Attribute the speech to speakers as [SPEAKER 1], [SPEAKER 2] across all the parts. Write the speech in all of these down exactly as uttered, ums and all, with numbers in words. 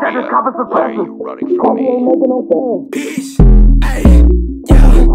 [SPEAKER 1] Why are you running from me?
[SPEAKER 2] Bitch, ayy, yeah,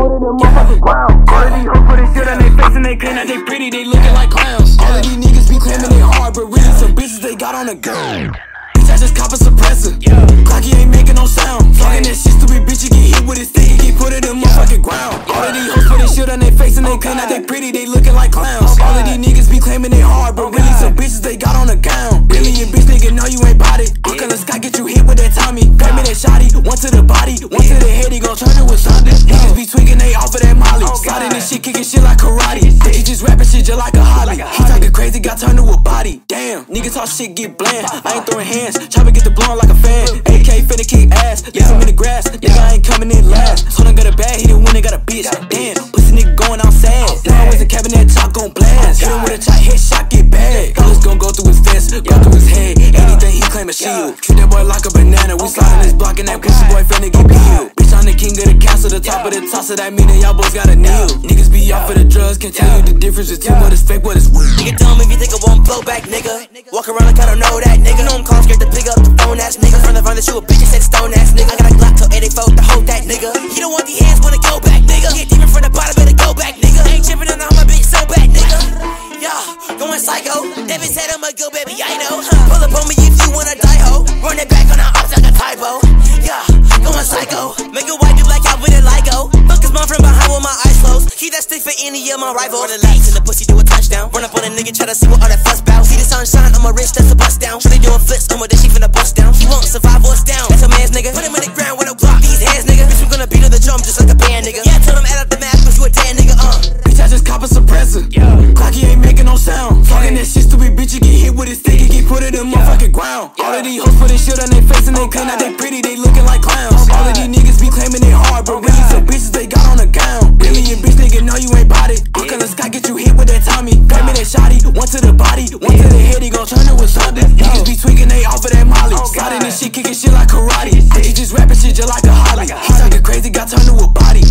[SPEAKER 2] yeah. All of these hoes put this shit on their face and they claim that they pretty, they looking like clowns. All of these niggas be claiming they hard, but really some bitches they got on the gun. Bitch, I just cop a suppressor. Clocky ain't making no sound. Talking that shit, stupid bitch, you get hit with a stick, you get put in the motherfucking ground. All of these hoes put this shit on their face and they claim that they pretty, they looking like clowns. All of these niggas be claiming they hard, but really some bitches they got on the gown. Really, a bitch nigga know you ain't bout it. Look on the sky, get you hit with that Tommy. Grab me that shotty, one to the body, one to the head, he gon' turn it with something. Niggas be tweaking, they off of that molly. Sliding this shit, kicking shit like karate. He just rapping shit just like a Holly. He talking crazy, got turned to a body. Damn, niggas talk shit, get bland. I ain't throwing hands, chopper get the blown like a fan. A K finna kick ass, leave him in the grass. Nigga, I ain't coming in last. Told him got a bag, he didn't win, they got a bitch. Damn, pussy nigga going out sad. Now always a cabinet talk gon' blast. Hit him with a shot, headshot, get bad. Bullets gon' go through his vest, go through his head. Anything he claim a shield. Treat that boy like a banana. We sliding this block and that pussy boy finna get peeled. Bitch, I'm the king of the castle, the top of the tosser. That mean that y'all boys gotta kneel. Niggas be off for the drugs, can't tell you the difference between what is fake, what is real.
[SPEAKER 3] Nigga dumb if you think I won't blow back, nigga. Walk around like I don't know that, nigga. Know I'm calm, scared to pick up the phone ass nigga. From the front that you a bitch and said stone ass nigga. I got a Glock till eighty-four to hold that nigga. You don't want these hands, wanna go back, nigga. Get deep in front of the bottom, better go back, nigga. Ain't tripping on how my bitch so bad, nigga. Yeah, going psycho. That bitch said I'm a good baby, I know. Pull up on me if you wanna die, ho. Run it back on the ops like a typo. Yeah, going psycho. Make a white dude like I with a Ligo. Fuck his mom from behind with my eyes closed. Keep that stick for any of my rivals. Run the lights and the pussy do a touchdown. Run up on a nigga, try to see what all that fuss bout. See the sunshine on my wrist, that's a bust down. Shorty doing flips on my dick, she finna bust down. He won't survive or it's down. That's a man's nigga. Put him in the ground with no block. These hands, nigga. Bitch, we gonna beat on the drum just like a band, nigga. Yeah, tell him add up the math, but you a damn nigga, uh.
[SPEAKER 2] Bitch, I just cop a suppressor. Clocky ain't making no sound. Talking that shit, stupid bitch, you get hit with a stick, you get put in the motherfucking ground. All of these hoes put this shit on their face and they claim that they pretty, they looking like clowns. All of these niggas be claiming they hard, but really some bitches they got on the gown. Really, a bitch nigga know you ain't bout it. Look on the sky, get you hit with that Tommy. Grab me that shotty, one to the body, one to the head, he gon' turn it with something. Niggas be tweaking, they off of that molly. Sliding this shit, kicking shit like karate. He just rapping shit just like a Holly. He talking crazy, got turned to a body.